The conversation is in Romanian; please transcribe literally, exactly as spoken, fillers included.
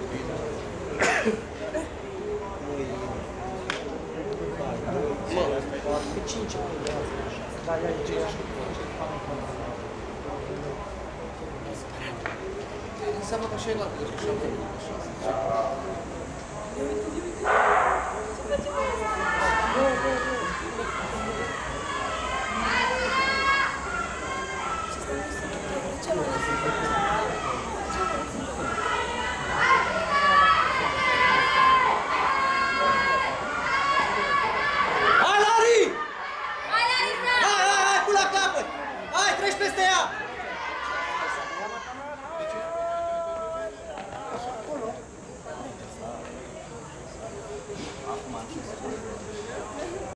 Pe cinci. Da, ia e cinci. Înseamnă că așa e la că și-am venit așa. Hai, hai, hai, până la capăt! Hai, treci peste ea!